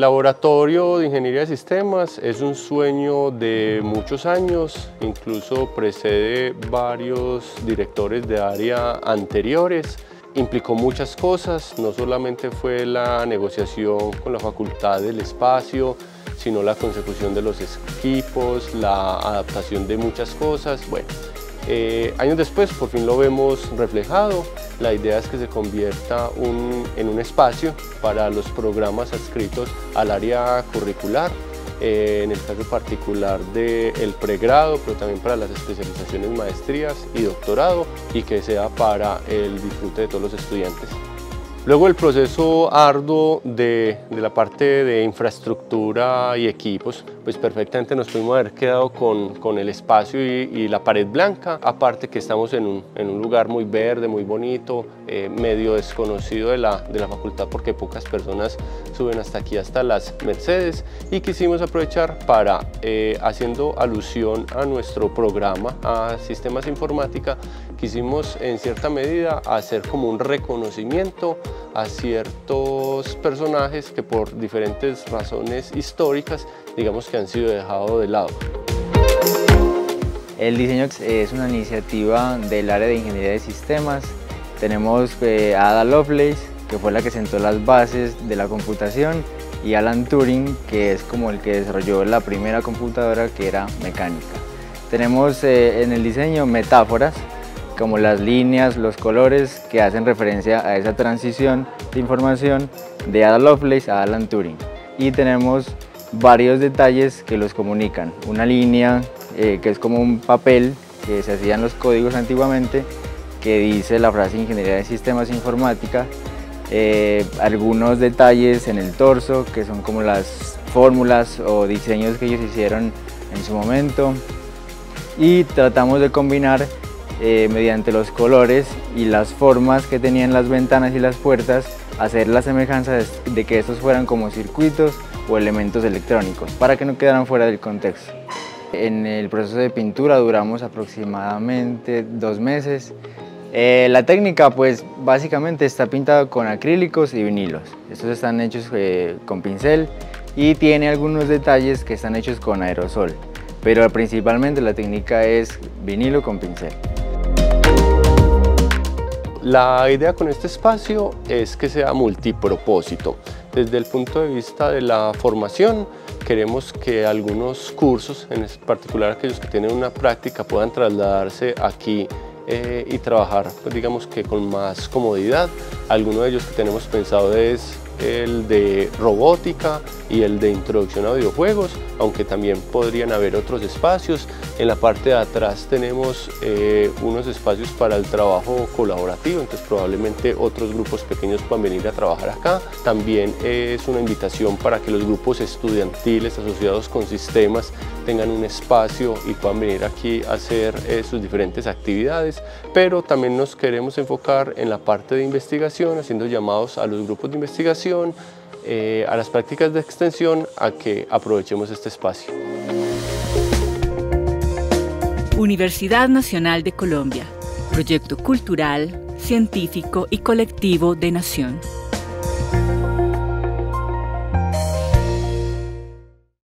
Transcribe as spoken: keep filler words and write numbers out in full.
laboratorio de Ingeniería de Sistemas es un sueño de muchos años, incluso precede varios directores de área anteriores. Implicó muchas cosas, no solamente fue la negociación con la facultad del espacio, sino la consecución de los equipos, la adaptación de muchas cosas. Bueno, eh, años después por fin lo vemos reflejado. La idea es que se convierta un, en un espacio para los programas adscritos al área curricular, eh, en el caso particular del pregrado, pero también para las especializaciones, maestrías y doctorado, y que sea para el disfrute de todos los estudiantes. Luego el proceso arduo de, de la parte de infraestructura y equipos, pues perfectamente nos pudimos haber quedado con, con el espacio y, y la pared blanca, aparte que estamos en un, en un lugar muy verde, muy bonito, eh, medio desconocido de la, de la facultad porque pocas personas suben hasta aquí, hasta las Mercedes, y quisimos aprovechar para, eh, haciendo alusión a nuestro programa, a Sistemas Informática, quisimos en cierta medida hacer como un reconocimiento a ciertos personajes que por diferentes razones históricas, digamos que han sido dejados de lado. El diseño es una iniciativa del área de Ingeniería de Sistemas. Tenemos eh, a Ada Lovelace, que fue la que sentó las bases de la computación, y Alan Turing, que es como el que desarrolló la primera computadora, que era mecánica. Tenemos eh, en el diseño metáforas, como las líneas, los colores, que hacen referencia a esa transición de información de Ada Lovelace a Alan Turing. Y tenemos varios detalles que los comunican. Una línea eh, que es como un papel que se hacían los códigos antiguamente, que dice la frase Ingeniería de Sistemas Informática. Eh, algunos detalles en el torso, que son como las fórmulas o diseños que ellos hicieron en su momento. Y tratamos de combinar Eh, mediante los colores y las formas que tenían las ventanas y las puertas, hacer la semejanza de, de que estos fueran como circuitos o elementos electrónicos, para que no quedaran fuera del contexto. En el proceso de pintura duramos aproximadamente dos meses. Eh, la técnica pues básicamente está pintada con acrílicos y vinilos. Estos están hechos eh, con pincel y tiene algunos detalles que están hechos con aerosol, pero principalmente la técnica es vinilo con pincel. La idea con este espacio es que sea multipropósito. Desde el punto de vista de la formación, queremos que algunos cursos, en particular aquellos que tienen una práctica, puedan trasladarse aquí eh, y trabajar, pues, digamos que con más comodidad. Alguno de ellos que tenemos pensado es el de robótica y el de introducción a videojuegos, aunque también podrían haber otros espacios. En la parte de atrás tenemos eh, unos espacios para el trabajo colaborativo, entonces probablemente otros grupos pequeños puedan venir a trabajar acá. También eh, es una invitación para que los grupos estudiantiles asociados con sistemas tengan un espacio y puedan venir aquí a hacer eh, sus diferentes actividades, pero también nos queremos enfocar en la parte de investigación, haciendo llamados a los grupos de investigación, eh, a las prácticas de extensión, a que aprovechemos este espacio. Universidad Nacional de Colombia, proyecto cultural, científico y colectivo de nación.